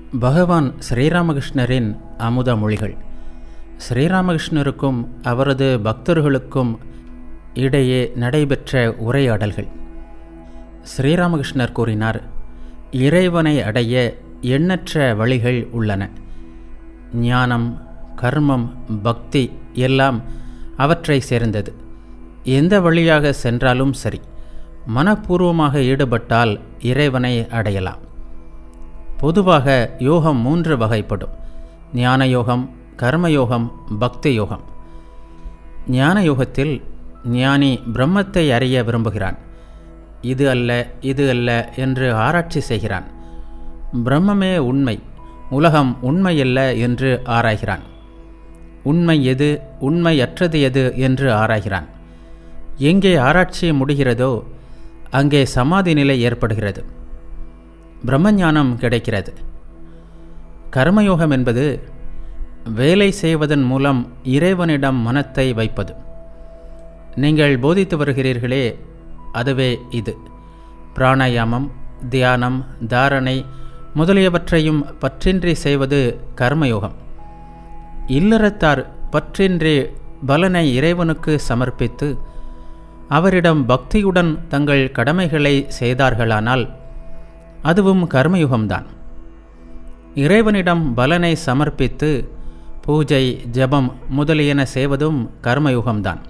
பகவான் ஸ்ரீராமகிருஷ்ணரின் அமுத மொழிகள். ஸ்ரீராமகிருஷ்ணருக்கும் அவரது பக்தர்களுக்கும் இடையே நடைபெற்ற உரையாடல்கள். ஸ்ரீராமகிருஷ்ணர் கூறினார், இறைவனை அடைய எண்ணற்ற வழிகள் உள்ளன. ஞானம், கர்மம், பக்தி எல்லாம் அவற்றை சேர்ந்தது. எந்த வழியாக சென்றாலும் சரி, மனப்பூர்வமாக ஈடுபட்டால் இறைவனை அடையலாம். பொதுவாக யோகம் 3 வகைப்படும்: ஞான யோகம், கர்மயோகம், பக்தி யோகம். ஞான யோகத்தில் ஞானி பிரம்மத்தை அறிய விரும்புகிறான். இது அல்ல, இது அல்ல என்று ஆராய்ச்சி செய்கிறான். பிரம்மமே உண்மை, உலகம் உண்மையல்ல என்று ஆராய்கிறான். உண்மை எது, உண்மையற்றது எது என்று ஆராய்கிறான். எங்கே ஆராய்ச்சி முடிகிறதோ அங்கே சமாதி நிலை ஏற்படுகிறது. பிரம்மஞானம் கிடைக்கிறது. கர்மயோகம் என்பது வேலை செய்வதன் மூலம் இறைவனிடம் மனத்தை வைப்பது. நீங்கள் போதித்து வருகிறீர்களே, அதுவே இது. பிராணாயாமம், தியானம், தாரணை முதலியவற்றையும் பற்றின்றி செய்வது கர்மயோகம். இல்லறத்தார் பற்றின்றி பலனை இறைவனுக்கு சமர்ப்பித்து அவரிடம் பக்தியுடன் தங்கள் கடமைகளை செய்தார்களானால் அதுவும் கர்மயுகம்தான். இறைவனிடம் பலனை சமர்ப்பித்து பூஜை, ஜபம் முதலியன செய்வதும் கர்மயுகம்தான்.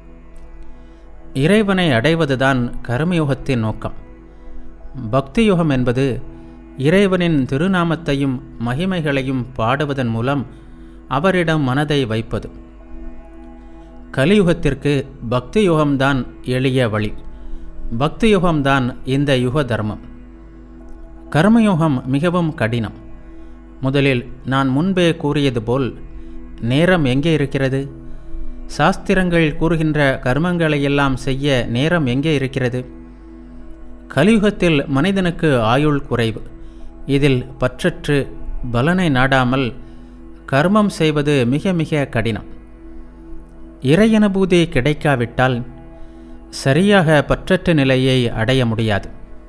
இறைவனை அடைவதுதான் கர்மயுகத்தின் நோக்கம். பக்தி யுகம் என்பது இறைவனின் திருநாமத்தையும் மகிமைகளையும் பாடுவதன் மூலம் அவரிடம் மனதை வைப்பது. கலியுகத்திற்கு பக்தி யுகம்தான் எளிய வழி. பக்தி யுகம்தான் இந்த யுக தர்மம். கர்மயோகம் மிகவும் கடினம். முதலில் நான் முன்பே கூறியது போல், நேரம் எங்கே இருக்கிறது? சாஸ்திரங்கள் கூறுகின்ற கர்மங்களையெல்லாம் செய்ய நேரம் எங்கே இருக்கிறது? கலியுகத்தில் மனிதனுக்கு ஆயுள் குறைவு. இதில் பற்றற்று பலனை நாடாமல் கர்மம் செய்வது மிக மிக கடினம். இறையனுபூதி கிடைக்காவிட்டால் சரியாக பற்றற்ற நிலையை அடைய முடியாது.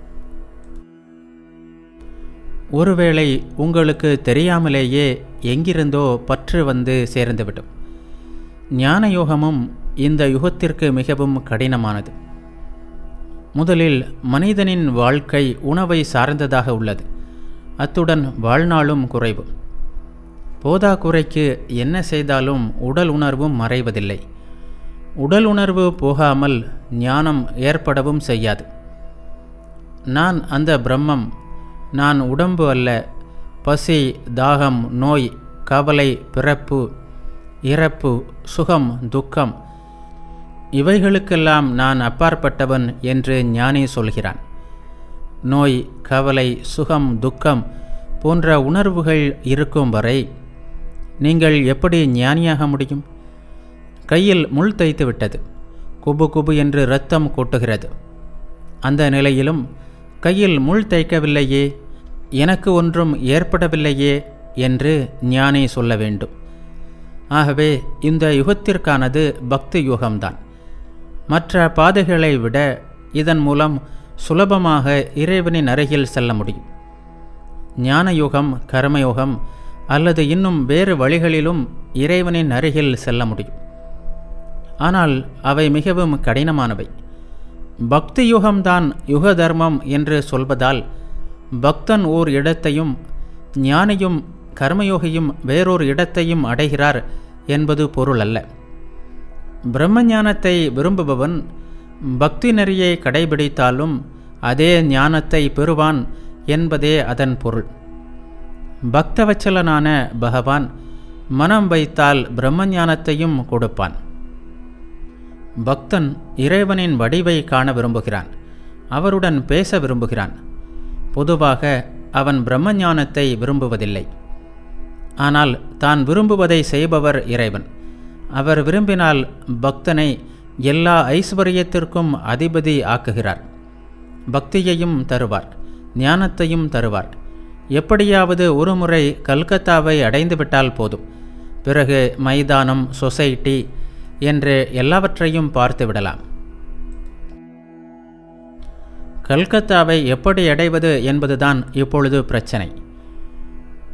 ஒருவேளை உங்களுக்கு தெரியாமலேயே எங்கிருந்தோ பற்று வந்து சேர்ந்துவிடும். ஞான யோகமும் இந்த யுகத்திற்கு மிகவும் கடினமானது. முதலில் மனிதனின் வாழ்க்கை உணவை சார்ந்ததாக உள்ளது. அத்துடன் வாழ்நாளும் குறைவு. போதாக்குறைக்கு என்ன செய்தாலும் உடல் உணர்வும் மறைவதில்லை. உடல் உணர்வு போகாமல் ஞானம் ஏற்படவும் செய்யாது. நான் அந்த பிரம்மம், நான் உடம்பு அல்ல. பசி, தாகம், நோய், கவலை, பிறப்பு, இறப்பு, சுகம், துக்கம் இவைகளுக்கெல்லாம் நான் அப்பாற்பட்டவன் என்று ஞானி சொல்கிறான். நோய், கவலை, சுகம், துக்கம் போன்ற உணர்வுகள் இருக்கும் வரை நீங்கள் எப்படி ஞானியாக முடியும்? கையில் முள் தைத்து விட்டது. குபு குபு என்று இரத்தம் கொட்டுகிறது. அந்த நிலையிலும் கையில் முள் தைக்கவில்லையே, எனக்கு ஒன்றும் ஏற்படவில்லையே என்று ஞானி சொல்ல வேண்டும். ஆகவே இந்த யுகத்திற்கானது பக்தி யுகம்தான். மற்ற பாதைகளை விட இதன் மூலம் சுலபமாக இறைவனின் அருகில் செல்ல முடியும். ஞான யுகம், கர்மயோகம் அல்லது இன்னும் வேறு வழிகளிலும் இறைவனின் அருகில் செல்ல முடியும். ஆனால் அவை மிகவும் கடினமானவை. பக்தி யுகம்தான் யுக தர்மம் என்று சொல்வதால் பக்தன் ஓர் இடத்தையும் ஞானியும் கர்மயோகியும் வேறொரு இடத்தையும் அடைகிறார் என்பது பொருள் அல்ல. பிரம்மஞானத்தை விரும்புபவன் பக்தி நெறியை கடைபிடித்தாலும் அதே ஞானத்தை பெறுவான் என்பதே அதன் பொருள். பக்தவச்சலனான பகவான் மனம் வைத்தால் பிரம்மஞானத்தையும் கொடுப்பான். பக்தன் இறைவனின் வடிவை காண விரும்புகிறான். அவருடன் பேச விரும்புகிறான். பொதுவாக அவன் பிரம்மஞானத்தை விரும்புவதில்லை. ஆனால் தான் விரும்புவதை செய்பவர் இறைவன். அவர் விரும்பினால் பக்தனை எல்லா ஐஸ்வர்யத்திற்கும் அதிபதி ஆக்குகிறார். பக்தியையும் தருவார், ஞானத்தையும் தருவார். எப்படியாவது ஒரு முறை கல்கத்தாவை அடைந்துவிட்டால் போதும். பிறகு மைதானம், சொசைட்டி என்று எல்லாவற்றையும் பார்த்து விடலாம். கல்கத்தாவை எப்படி அடைவது என்பதுதான் இப்பொழுது பிரச்சனை.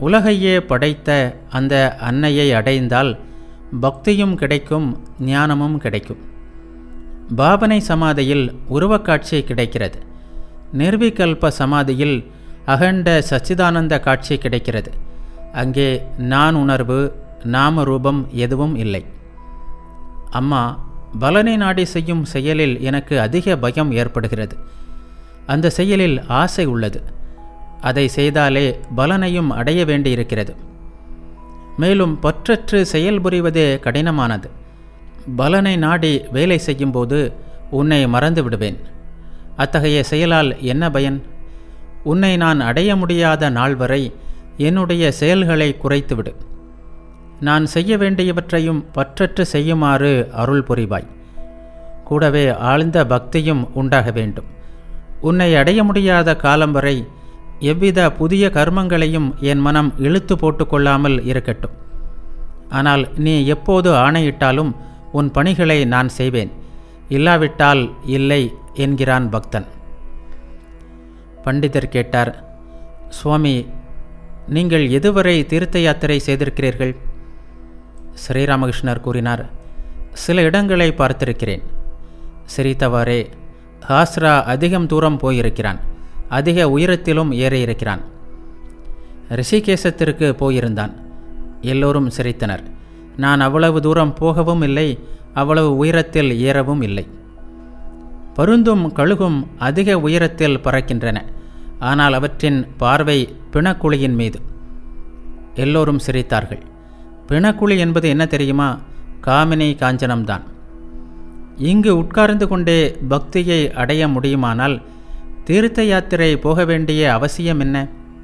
உலகையே படைத்த அந்த அன்னையை அடைந்தால் பக்தியும் கிடைக்கும், ஞானமும் கிடைக்கும். பாவனை சமாதியில் உருவக்காட்சி கிடைக்கிறது. நிர்விகல்ப சமாதியில் அகண்ட சச்சிதானந்த காட்சி கிடைக்கிறது. அங்கே நான் உணர்வு, நாம ரூபம் எதுவும் இல்லை. அம்மா, பலனை நாடி செய்யும் செயலில் எனக்கு அதிக பயம் ஏற்படுகிறது. அந்த செயலில் ஆசை உள்ளது. அதை செய்தாலே பலனையும் அடைய வேண்டியிருக்கிறது. மேலும் பற்றற்று செயல்புரிவதே கடினமானது. பலனை நாடி வேலை செய்யும்போது உன்னை மறந்து விடுவேன். அத்தகைய செயலால் என்ன பயன்? உன்னை நான் அடைய முடியாத நாள் வரை என்னுடைய செயல்களை குறைத்துவிடு. நான் செய்ய வேண்டியவற்றையும் பற்றற்று செய்யுமாறு அருள் புரிவாய். கூடவே ஆழ்ந்த பக்தியும் உண்டாக வேண்டும். உன்னை அடைய முடியாத காலம் வரை எவ்வித புதிய கர்மங்களையும் என் மனம் இழுத்து போட்டு கொள்ளாமல் இருக்கட்டும். ஆனால் நீ எப்போது ஆணையிட்டாலும் உன் பணிகளை நான் செய்வேன், இல்லாவிட்டால் இல்லை என்கிறான் பக்தன். பண்டிதர் கேட்டார், சுவாமி, நீங்கள் எதுவரை தீர்த்த யாத்திரை செய்திருக்கிறீர்கள்? ஸ்ரீராமகிருஷ்ணர் கூறினார், சில இடங்களை பார்த்திருக்கிறேன். சிரித்தவாறே, ஹாஸ்ரா அதிகம் தூரம் போயிருக்கிறான், அதிக உயரத்திலும் ஏறியிருக்கிறான். ரிஷிகேசத்திற்கு போயிருந்தான். எல்லோரும் சிரித்தனர். நான் அவ்வளவு தூரம் போகவும் இல்லை, அவ்வளவு உயரத்தில் ஏறவும் இல்லை. பருந்தும் கழுகும் அதிக உயரத்தில் பறக்கின்றன. ஆனால் அவற்றின் பார்வை பிணக்குழியின் மீது. எல்லோரும் சிரித்தார்கள். பிணக்குழி என்பது என்ன தெரியுமா? காமினி காஞ்சனம்தான். இங்கு உட்கார்ந்து கொண்டே பக்தியை அடைய முடியுமானால் தீர்த்த யாத்திரை போக வேண்டிய அவசியம் என்ன?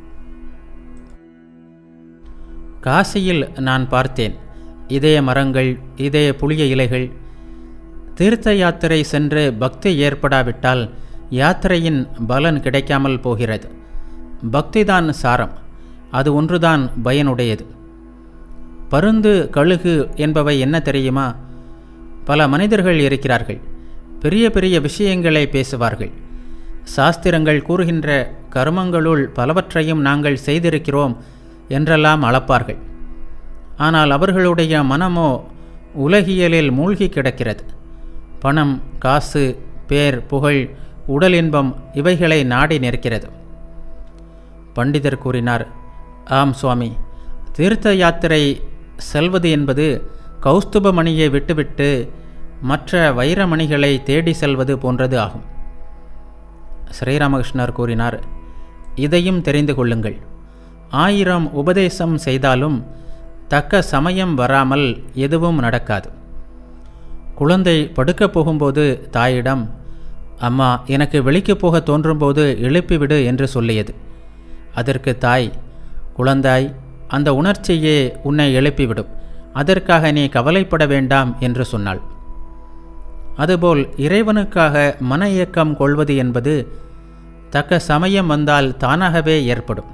காசியில் நான் பார்த்தேன். இதே மரங்கள், இதே புளிய இலைகள். தீர்த்த யாத்திரை சென்று பக்தி ஏற்படாவிட்டால் யாத்திரையின் பலன் கிடைக்காமல் போகிறது. பக்திதான் சாரம். அது ஒன்றுதான் பயனுடையது. பருந்து, கழுகு என்பவை என்ன தெரியுமா? பல மனிதர்கள் இருக்கிறார்கள். பெரிய பெரிய விஷயங்களை பேசுவார்கள். சாஸ்திரங்கள் கூறுகின்ற கர்மங்களுள் பலவற்றையும் நாங்கள் செய்திருக்கிறோம் என்றெல்லாம் அளப்பார்கள். ஆனால் அவர்களுடைய மனமோ உலகியலில் மூழ்கி கிடக்கிறது. பணம், காசு, பேர், புகழ், உடல் இன்பம் இவைகளை நாடி நிற்கிறது. பண்டிதர் கூறினார், ஆம் சுவாமி, தீர்த்த யாத்திரை செல்வது என்பது கௌஸ்துப மணியை விட்டுவிட்டு மற்ற வைரமணிகளை தேடி செல்வது போன்றது ஆகும். ஸ்ரீராமகிருஷ்ணர் கூறினார், இதையும் தெரிந்து கொள்ளுங்கள். 1000 உபதேசம் செய்தாலும் தக்க சமயம் வராமல் எதுவும் நடக்காது. குழந்தை படுக்கப் போகும்போது தாயிடம், அம்மா, எனக்கு வெளிக்கப் போக தோன்றும்போது எழுப்பிவிடு என்று சொல்லியது. அதற்கு தாய், குழந்தாய், அந்த உணர்ச்சியே உன்னை எழுப்பிவிடும், அதற்காக நீ கவலைப்பட வேண்டாம் என்று சொன்னாள். அதுபோல் இறைவனுக்காக மன இயக்கம் கொள்வது என்பது தக்க சமயம் வந்தால் தானாகவே ஏற்படும்.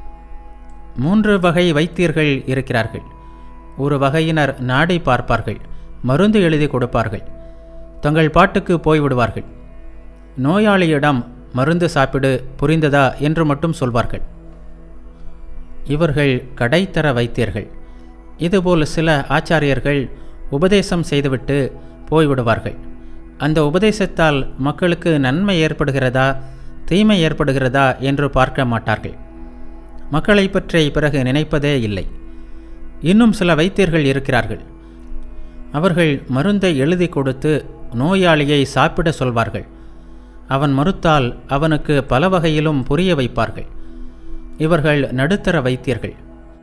3 வகை வைத்தியர்கள் இருக்கிறார்கள். ஒரு வகையினர் நாடி பார்ப்பார்கள், மருந்து எழுதி கொடுப்பார்கள், தங்கள் பாட்டுக்கு போய்விடுவார்கள். நோயாளியிடம் மருந்து சாப்பிடு, புரிந்ததா என்று மட்டும் சொல்வார்கள். இவர்கள் கடைத்தர வைத்தியர்கள். இதுபோல் சில ஆச்சாரியர்கள் உபதேசம் செய்துவிட்டு போய்விடுவார்கள். அந்த உபதேசத்தால் மக்களுக்கு நன்மை ஏற்படுகிறதா, தீமை ஏற்படுகிறதா என்று பார்க்க மாட்டார்கள். மக்களை பற்றி பிறகு நினைப்பதே இல்லை. இன்னும் சில வைத்தியர்கள் இருக்கிறார்கள். அவர்கள் மருந்தை எழுதி கொடுத்து நோயாளியை சாப்பிட சொல்வார்கள். அவன் மறுத்தால் அவனுக்கு பல வகையிலும் புரிய வைப்பார்கள். இவர்கள் நடுத்தர வைத்தியர்கள்.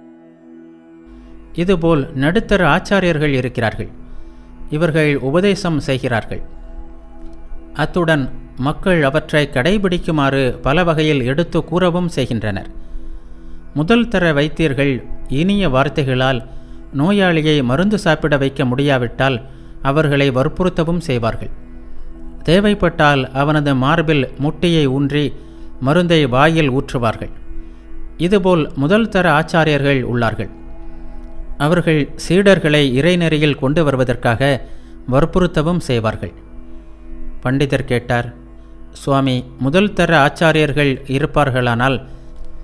இதுபோல் நடுத்தர ஆச்சாரியர்கள் இருக்கிறார்கள். இவர்கள் உபதேசம் செய்கிறார்கள். அத்துடன் மக்கள் அவற்றை கடைபிடிக்குமாறு பல வகையில் எடுத்து கூறவும் செய்கின்றனர். முதல் தர வைத்தியர்கள் இனிய வார்த்தைகளால் நோயாளியை மருந்து சாப்பிட வைக்க முடியாவிட்டால் அவர்களை வற்புறுத்தவும் செய்வார்கள். தேவைப்பட்டால் அவனது மார்பில் முட்டியை ஊன்றி மருந்தை வாயில் ஊற்றுவார்கள். இதுபோல் முதல் தர ஆச்சாரியர்கள் உள்ளார்கள். அவர்கள் சீடர்களை இறைநெறியில் கொண்டு வருவதற்காக வற்புறுத்தவும் செய்வார்கள். பண்டிதர் கேட்டார், சுவாமி, முதல் தர ஆச்சாரியர்கள் இருப்பார்களானால்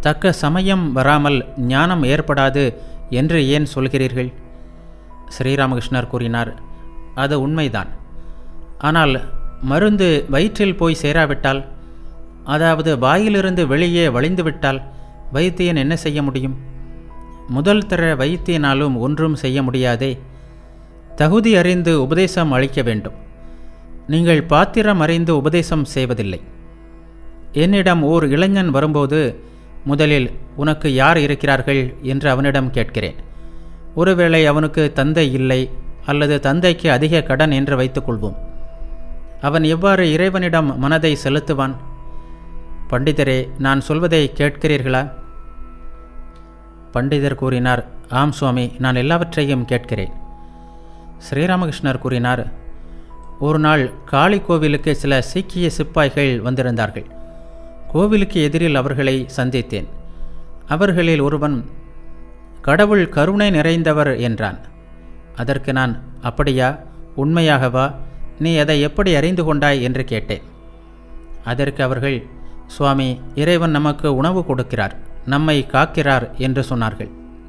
தக்க சமயம் வராமல் ஞானம் ஏற்படாது என்று ஏன் சொல்கிறீர்கள்? ஸ்ரீராமகிருஷ்ணர் கூறினார், அது உண்மைதான். ஆனால் மருந்து வயிற்றில் போய் சேராவிட்டால், அதாவது வாயிலிருந்து வெளியே வழிந்துவிட்டால் வைத்தியன் என்ன செய்ய முடியும்? முதல் தர வைத்தியனாலும் ஒன்றும் செய்ய முடியாதே. தகுதி அறிந்து உபதேசம் அளிக்க வேண்டும். நீங்கள் பாத்திரம் அறிந்து உபதேசம் செய்வதில்லை. என்னிடம் ஓர் இளைஞன் வரும்போது முதலில் உனக்கு யார் இருக்கிறார்கள் என்று அவனிடம் கேட்கிறேன். ஒருவேளை அவனுக்கு தந்தை இல்லை அல்லது தந்தைக்கு அதிக கடன் என்று வைத்துக்கொள்வோம். அவன் எவ்வாறு இறைவனிடம் மனதை செலுத்துவான்? பண்டிதரே, நான் சொல்வதை கேட்கிறீர்களா? பண்டிதர் கூறினார், ஆம் சுவாமி, நான் எல்லாவற்றையும் கேட்கிறேன். ஸ்ரீராமகிருஷ்ணர் கூறினார், ஒரு நாள் காளி கோவிலுக்கு சில சீக்கிய சிப்பாய்கள் வந்திருந்தார்கள். கோவிலுக்கு எதிரில் அவர்களை சந்தித்தேன். அவர்களில் ஒருவன், கடவுள் கருணை நிறைந்தவர் என்றான். அதற்கு நான், அப்படியா, உண்மையாகவா? நீ அதை எப்படி அறிந்து கொண்டாய் என்று கேட்டேன். அதற்கு அவர்கள், சுவாமி, இறைவன் நமக்கு உணவு கொடுக்கிறார், நம்மை காக்கிறார் என்று சொன்னார்கள்.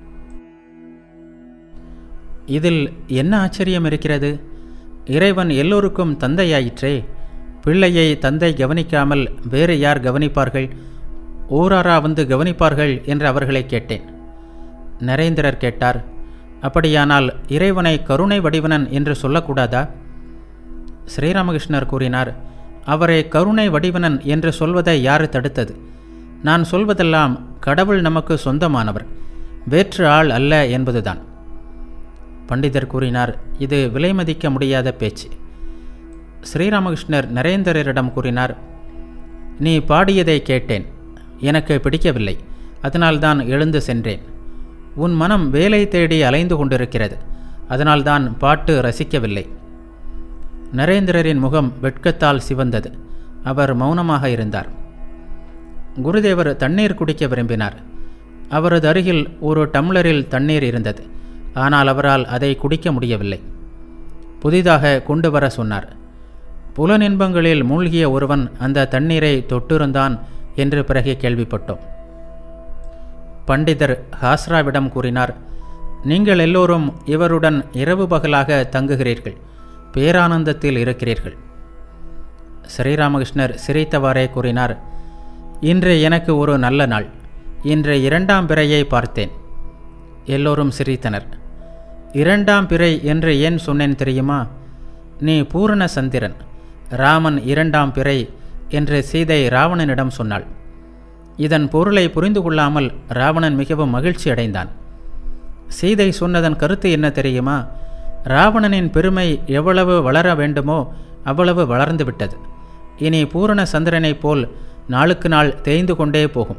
இதில் என்ன ஆச்சரியம் இருக்கிறது? இறைவன் எல்லோருக்கும் தந்தையாயிற்றே. பிள்ளையை தந்தை கவனிக்காமல் வேறு யார் கவனிப்பார்கள்? ஓராரா வந்து கவனிப்பார்கள் என்று அவர்களை கேட்டேன். நரேந்திரர் கேட்டார், அப்படியானால் இறைவனை கருணை வடிவனன் என்று சொல்லக்கூடாதா? ஸ்ரீராமகிருஷ்ணர் கூறினார், அவரை கருணை வடிவனன் என்று சொல்வதை யார் தடுத்தது? நான் சொல்வதெல்லாம் கடவுள் நமக்கு சொந்தமானவர், வேற்று ஆள் அல்ல என்பதுதான். பண்டிதர் கூறினார், இது விலை மதிக்க முடியாத பேச்சு. ஸ்ரீராமகிருஷ்ணர் நரேந்திரரிடம் கூறினார், நீ பாடியதை கேட்டேன், எனக்கு பிடிக்கவில்லை, அதனால்தான் எழுந்து சென்றேன். உன் மனம் வேலை தேடி அலைந்து கொண்டிருக்கிறது, அதனால்தான் பாட்டு ரசிக்கவில்லை. நரேந்திரரின் முகம் வெட்கத்தால் சிவந்தது. அவர் மௌனமாக இருந்தார். குருதேவர் தண்ணீர் குடிக்க விரும்பினார். அவரது அருகில் ஒரு டம்ளரில் தண்ணீர் இருந்தது. ஆனால் அவரால் அதை குடிக்க முடியவில்லை. புதிதாக கொண்டு வர சொன்னார். புலனின்பங்களில் மூழ்கிய ஒருவன் அந்த தண்ணீரை தொட்டிருந்தான் என்று பிறகு கேள்விப்பட்டோம். பண்டிதர் ஹாஸ்ராவிடம் கூறினார், நீங்கள் எல்லோரும் இவருடன் இரவு பகலாக தங்குகிறீர்கள், பேரானந்தத்தில் இருக்கிறீர்கள். ஸ்ரீராமகிருஷ்ணர் சிரித்தவாறே கூறினார், இன்று எனக்கு ஒரு நல்ல நாள். இன்று 2ஆம் பிறையை பார்த்தேன். எல்லோரும் சிரித்தனர். 2ஆம் பிறை என்று ஏன் சொன்னேன் தெரியுமா? நீ பூரண சந்திரன், ராமன் 2ஆம் பிறை என்று சீதை ராவணனிடம் சொன்னாள். இதன் பொருளை புரிந்து கொள்ளாமல் ராவணன் மிகவும் மகிழ்ச்சி அடைந்தான். சீதை சொன்னதன் கருத்து என்ன தெரியுமா? ராவணனின் பெருமை எவ்வளவு வளர வேண்டுமோ அவ்வளவு வளர்ந்துவிட்டது. இனி பூரண சந்திரனைப் போல் நாளுக்கு நாள் தேய்ந்து கொண்டே போகும்.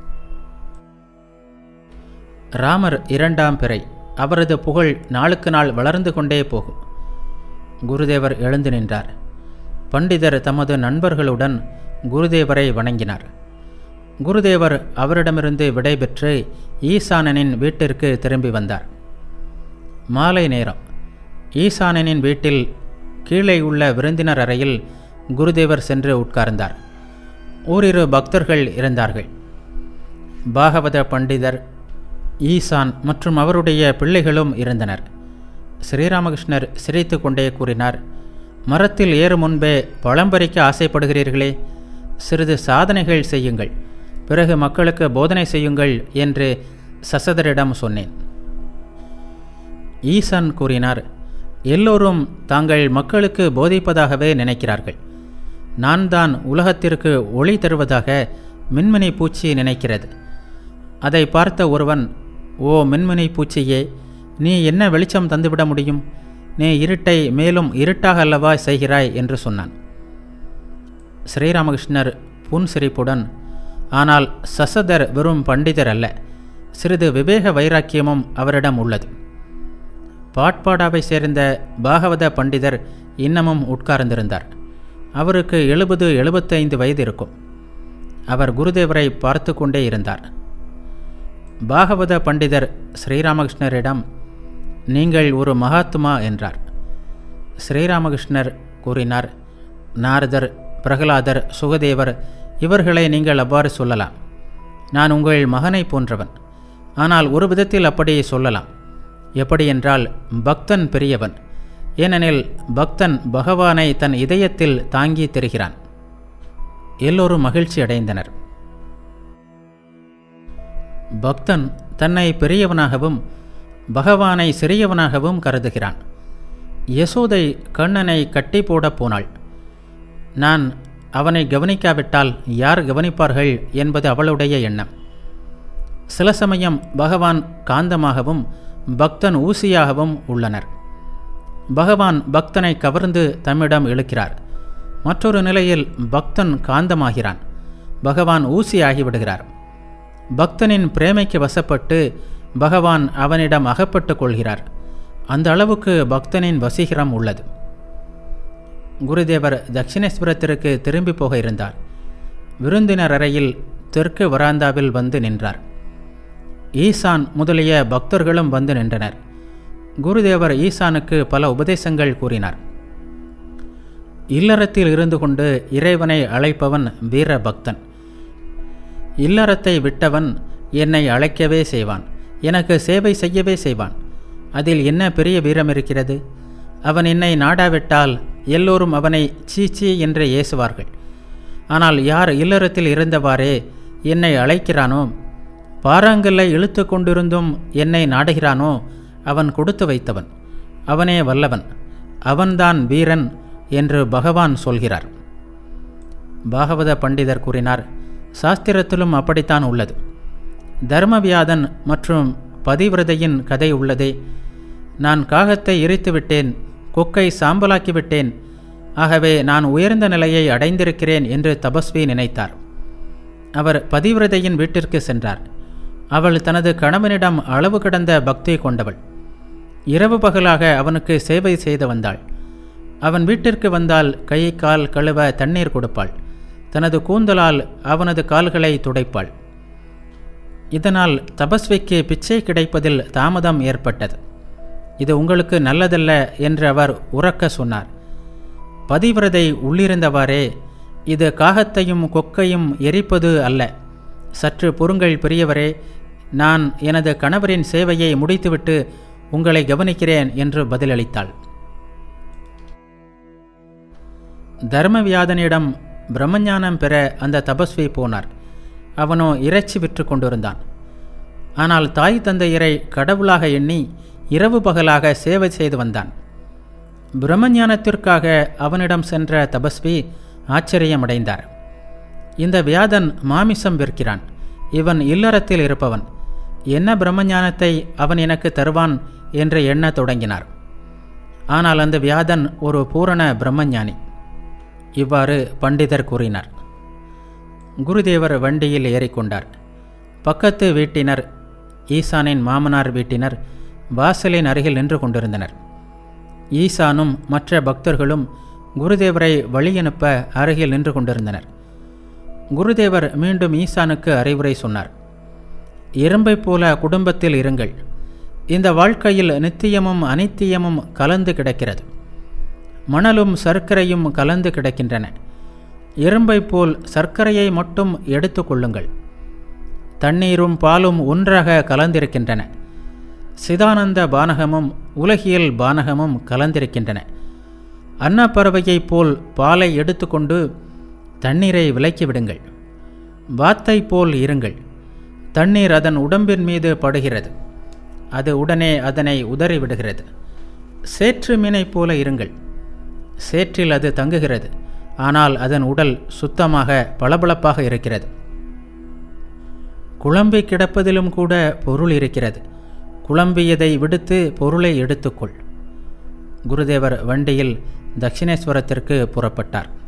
ராமர் 2ஆம் பிறை, அவரது புகழ் நாளுக்கு நாள் வளர்ந்து கொண்டே போகும். குருதேவர் எழுந்து நின்றார். பண்டிதர் தமது நண்பர்களுடன் குருதேவரை வணங்கினார். குருதேவர் அவரிடமிருந்து விடைபெற்று ஈசானனின் வீட்டிற்கு திரும்பி வந்தார். மாலை நேரம். ஈசானனின் வீட்டில் கீழே உள்ள விருந்தினர் அறையில் குருதேவர் சென்று உட்கார்ந்தார். ஓரிரு பக்தர்கள் இருந்தார்கள். பாகவத பண்டிதர், ஈசான் மற்றும் அவருடைய பிள்ளைகளும் இருந்தனர். ஸ்ரீராமகிருஷ்ணர் சிரித்து கொண்டே கூறினார், மரத்தில் ஏறும் முன்பே பழம்பறிக்க ஆசைப்படுகிறீர்களே, சிறிது சாதனைகள் செய்யுங்கள், பிறகு மக்களுக்கு போதனை செய்யுங்கள் என்று சசதரிடம் சொன்னேன். ஈசான் கூறினார், எல்லோரும் தாங்கள் மக்களுக்கு போதிப்பதாகவே நினைக்கிறார்கள். நான் தான் உலகத்திற்கு ஒளி தருவதாக மின்மினி பூச்சி நினைக்கிறது. அதை பார்த்த ஒருவன், ஓ மின்மினி பூச்சியே, நீ என்ன வெளிச்சம் தந்துவிட முடியும்? நீ இருட்டை மேலும் இருட்டாக அல்லவா செய்கிறாய் என்று சொன்னான். ஸ்ரீராமகிருஷ்ணர் புன்சிரிப்புடன், ஆனால் சசதர் வெறும் பண்டிதர் அல்ல, சிறிது விவேக வைராக்கியமும் அவரிடம் உள்ளது. பாட்பாடாவை சேர்ந்த பாகவத பண்டிதர் இன்னமும் உட்கார்ந்திருந்தார். அவருக்கு 70-75 வயது இருக்கும். அவர் குருதேவரை பார்த்து கொண்டே இருந்தார். பாகவத பண்டிதர் ஸ்ரீராமகிருஷ்ணரிடம், நீங்கள் ஒரு மகாத்மா என்றார். ஸ்ரீராமகிருஷ்ணர் கூறினார், நாரதர், பிரகலாதர், சுகதேவர் இவர்களை நீங்கள் அவ்வாறு சொல்லலாம். நான் உங்கள் மகனை போன்றவன். ஆனால் ஒரு விதத்தில் அப்படி சொல்லலாம். எப்படியென்றால் பக்தன் பெரியவன். ஏனெனில் பக்தன் பகவானை தன் இதயத்தில் தாங்கி திரிகிறான். எல்லோரும் மகிழ்ச்சி அடைந்தனர். பக்தன் தன்னை பெரியவனாகவும் பகவானை சிறியவனாகவும் கருதுகிறான். யசோதை கண்ணனை கட்டி போடப் போனாள். நான் அவனை கவனிக்காவிட்டால் யார் கவனிப்பார்கள் என்பது அவளுடைய எண்ணம். சில சமயம் பகவான் காந்தமாகவும் பக்தன் ஊசியாகவும் உள்ளனர். பகவான் பக்தனை கவர்ந்து தம்மிடம் இழுக்கிறார். மற்றொரு நிலையில் பக்தன் காந்தமாகிறான். பகவான் ஊசியாகிவிடுகிறார். பக்தனின் பிரேமைக்கு வசப்பட்டு பகவான் அவனிடம் அகப்பட்டு கொள்கிறார். அந்த அளவுக்கு பக்தனின் வசீகரம் உள்ளது. குருதேவர் தட்சிணேஸ்வரத்திற்கு திரும்பி போக இருந்தார். விருந்தினர் அறையில் தெற்கு வராந்தாவில் வந்து நின்றார். ஈசான் முதலிய பக்தர்களும் வந்து நின்றனர். குருதேவர் ஈசானுக்கு பல உபதேசங்கள் கூறினார். இல்லறத்தில் இருந்து கொண்டு இறைவனை அழைப்பவன் வீர பக்தன். இல்லறத்தை விட்டவன் என்னை அழைக்கவே செய்வான், எனக்கு சேவை செய்யவே செய்வான். அதில் என்ன பெரிய வீரம் இருக்கிறது? அவன் என்னை நாடாவிட்டால் எல்லோரும் அவனை சீச்சி என்று ஏசுவார்கள். ஆனால் யார் இல்லறத்தில் இருந்தவாறே என்னை அழைக்கிறானோ, பாறாங்கல்லை இழுத்து கொண்டிருந்தும் என்னை நாடுகிறானோ, அவன் கொடுத்து வைத்தவன், அவனே வல்லவன், அவன்தான் வீரன் என்று பகவான் சொல்கிறார். பாகவத பண்டிதர் கூறினார், சாஸ்திரத்திலும் அப்படித்தான் உள்ளது. தர்மவியாதன் மற்றும் பதிவிரதையின் கதை உள்ளதே. நான் காகத்தை எரித்துவிட்டேன், கொக்கை சாம்பலாக்கிவிட்டேன், ஆகவே நான் உயர்ந்த நிலையை அடைந்திருக்கிறேன் என்று தபஸ்வி நினைத்தார். அவர் பதிவிரதையின் வீட்டிற்கு சென்றார். அவள் தனது கணவனிடம் அளவு கடந்த பக்தி கொண்டவள். இரவு பகலாக அவனுக்கு சேவை செய்து வந்தாள். அவன் வீட்டிற்கு வந்தால் கை கால் கழுவ தண்ணீர் கொடுப்பாள். தனது கூந்தலால் அவனது கால்களை துடைப்பாள். இதனால் தபஸ்விக்கு பிச்சை கிடைப்பதில் தாமதம் ஏற்பட்டது. இது உங்களுக்கு நல்லதல்ல என்று அவர் உரக்க சொன்னார். பதிவிரதை உள்ளிருந்தவாறே, இது காகத்தையும் கொக்கையும் எரிப்பது அல்ல. சற்று பொறுங்கள் பெரியவரே, நான் எனது கணவரின் சேவையை முடித்துவிட்டு உங்களை கவனிக்கிறேன் என்று பதிலளித்தாள். தர்மவியாதனிடம் பிரம்மஞானம் பெற அந்த தபஸ்வி போனார். அவனோ இறைச்சி விற்று கொண்டிருந்தான். ஆனால் தாய் தந்தையரை கடவுளாக எண்ணி இரவு பகலாக சேவை செய்து வந்தான். பிரம்மஞானத்திற்காக அவனிடம் சென்ற தபஸ்வி ஆச்சரியமடைந்தார். இந்த வியாதன் மாமிசம் விற்கிறான், இவன் இல்லறத்தில் இருப்பவன், என்ன பிரம்மஞானத்தை அவன் எனக்கு தருவான் என்று எண்ணத் தொடங்கினார். ஆனால் அந்த வியாதன் ஒரு பூரண பிரம்மஞானி. இவ்வாறு பண்டிதர் கூறினார். குருதேவர் வண்டியில் ஏறிக்கொண்டார். பக்கத்து வீட்டினர், ஈசானின் மாமனார் வீட்டினர் வாசலின் அருகில் நின்று கொண்டிருந்தனர். ஈசானும் மற்ற பக்தர்களும் குருதேவரை வழியனுப்ப அருகில் நின்று கொண்டிருந்தனர். குருதேவர் மீண்டும் ஈசானுக்கு அறிவுரை சொன்னார். எறும்பைப் போல குடும்பத்தில் இருங்கள். இந்த வாழ்க்கையில் நித்தியமும் அனித்தியமும் கலந்து கிடக்கிறது. மணலும் சர்க்கரையும் கலந்து கிடக்கின்றன. எறும்பைப் போல் சர்க்கரையை மட்டும் எடுத்து கொள்ளுங்கள். தண்ணீரும் பாலும் ஒன்றாக கலந்திருக்கின்றன. சிதானந்த பானகமும் உலகியல் பானகமும் கலந்திருக்கின்றன. அன்னப்பறவையைப் போல் பாலை எடுத்துக்கொண்டு தண்ணீரை விலக்கிவிடுங்கள். வாத்தை போல் இருங்கள். தண்ணீர் அதன் உடம்பின் மீது படுகிறது, அது உடனே அதனை உதறிவிடுகிறது. சேற்று மீனைப் போல இருங்கள். சேற்றில் அது தங்குகிறது, ஆனால் அதன் உடல் சுத்தமாக பளபளப்பாக இருக்கிறது. குழம்பி கிடப்பதிலும் கூட பொருள் இருக்கிறது. குழம்பியதை விடுத்து பொருளை எடுத்துக்கொள். குருதேவர் வண்டியில் தட்சிணேஸ்வரத்திற்கு புறப்பட்டார்.